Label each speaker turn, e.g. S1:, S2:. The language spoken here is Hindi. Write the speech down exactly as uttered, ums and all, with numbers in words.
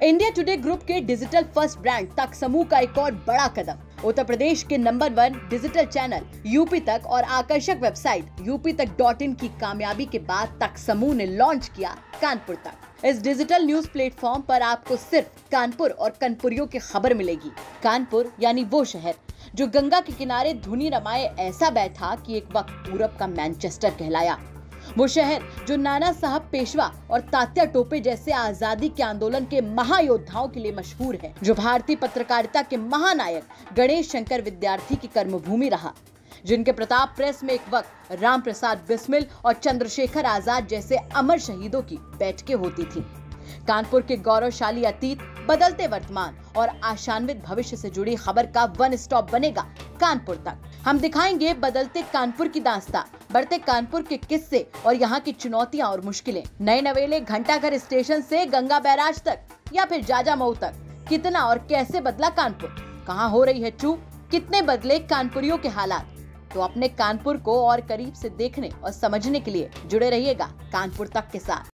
S1: इंडिया टुडे ग्रुप के डिजिटल फर्स्ट ब्रांड तक समूह का एक और बड़ा कदम। उत्तर प्रदेश के number one digital channel UP Tak और आकर्षक website UP Tak dot in की कामयाबी के बाद तक समूह ने लॉन्च किया कानपुर तक। इस डिजिटल न्यूज प्लेटफॉर्म पर आपको सिर्फ कानपुर और कनपुरियों की खबर मिलेगी। कानपुर यानी वो शहर जो गंगा के किनारे धुनी रमाए ऐसा बैठा कि एक वक्त पूरब का मैनचेस्टर कहलाया। वो शहर जो नाना साहब पेशवा और तात्या टोपे जैसे आजादी के आंदोलन के महायोद्धाओं के लिए मशहूर है, जो भारतीय पत्रकारिता के महानायक गणेश शंकर विद्यार्थी की कर्मभूमि रहा, जिनके प्रताप प्रेस में एक वक्त राम प्रसाद बिस्मिल और चंद्रशेखर आजाद जैसे अमर शहीदों की बैठकें होती थी। कानपुर के गौरवशाली अतीत, बदलते वर्तमान और आशान्वित भविष्य से जुड़ी खबर का वन स्टॉप बनेगा कानपुर तक। हम दिखाएंगे बदलते कानपुर की दास्तां, बढ़ते कानपुर के किस्से और यहाँ की चुनौतियाँ और मुश्किलें। नए नवेले घंटाघर स्टेशन से गंगा बैराज तक या फिर जाजा मऊ तक, कितना और कैसे बदला कानपुर, कहाँ हो रही है चूक, कितने बदले कानपुरियों के हालात। तो अपने कानपुर को और करीब से देखने और समझने के लिए जुड़े रहिएगा कानपुर तक के साथ।